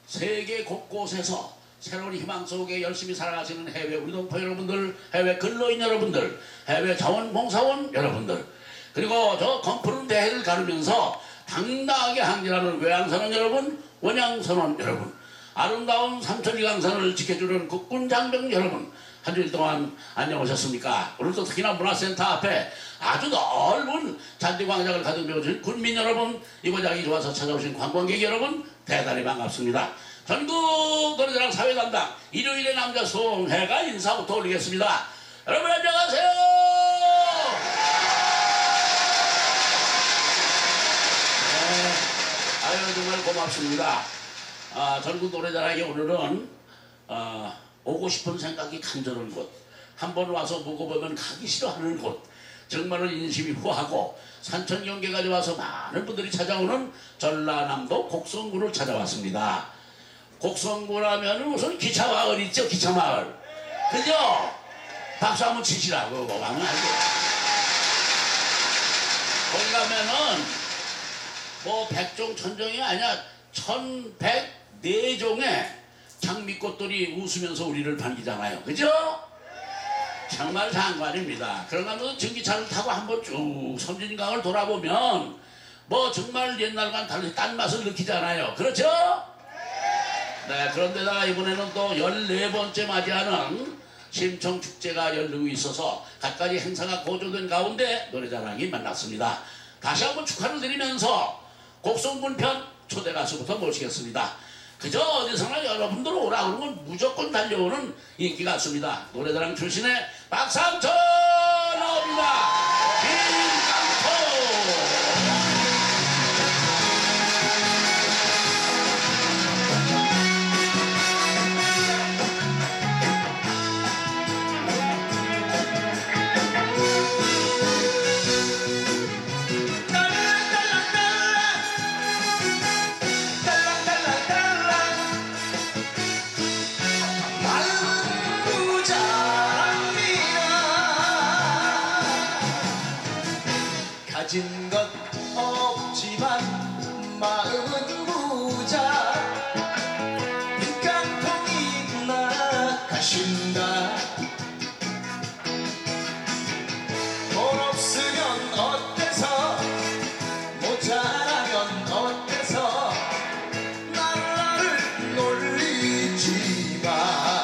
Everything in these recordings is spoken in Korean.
세계 곳곳에서 새로운 희망 속에 열심히 살아가시는 해외 우리 동포 여러분들, 해외 근로인 여러분들, 해외 자원봉사원 여러분들, 그리고 저 검푸른 대해를 가르면서 당당하게 항진하는 외양선원 여러분, 원양선원 여러분, 아름다운 삼천리강산을 지켜주는 국군 장병 여러분, 한 주일 동안 안녕하셨습니까? 오늘도 특히나 문화센터 앞에 아주 넓은 잔디광장을 가득 메워주신 군민 여러분, 이곳장이 좋아서 찾아오신 관광객 여러분, 대단히 반갑습니다. 전국 노래자랑 사회담당 일요일의 남자 송해가 인사부터 올리겠습니다. 여러분 안녕하세요. 아유 정말 고맙습니다. 전국 노래자랑에 오늘은 오고 싶은 생각이 간절한 곳, 한번 와서 묵어보면 가기 싫어하는 곳, 정말로 인심이 후하고 산천 경계까지 와서 많은 분들이 찾아오는 전라남도 곡성군을 찾아왔습니다. 곡성군 하면 우선 기차마을 있죠. 기차마을, 그죠? 박수 한번 치시라고. 거기 가면은 뭐 백종 천종이 아니야 1104종의 장미꽃들이 웃으면서 우리를 반기잖아요. 그죠? 정말 장관입니다. 그러면서 전기차를 타고 한번 쭉 섬진강을 돌아보면 뭐 정말 옛날과는 다른 딴 맛을 느끼잖아요. 그렇죠? 네, 그런데다가 이번에는 또 14번째 맞이하는 심청축제가 열리고 있어서 갖가지 행사가 고조된 가운데 노래자랑이 만났습니다. 다시 한번 축하를 드리면서 곡성군 편 초대 가수부터 모시겠습니다. 그저 어디서나 여러분들 오라 그러면 무조건 달려오는 인기 가수입니다. 노래자랑 출신의 박상철 나옵니다. 가진 것 없지만 마음은 부자, 빈깡통이 나가신다. 돈 없으면 어때서, 모자라면 어때서, 나를 놀리지 마.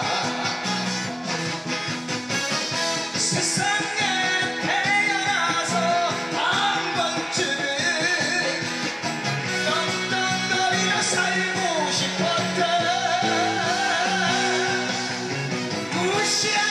세상에 태어나서 한 번쯤은 떵떵거리며 살고 싶었다. 무시하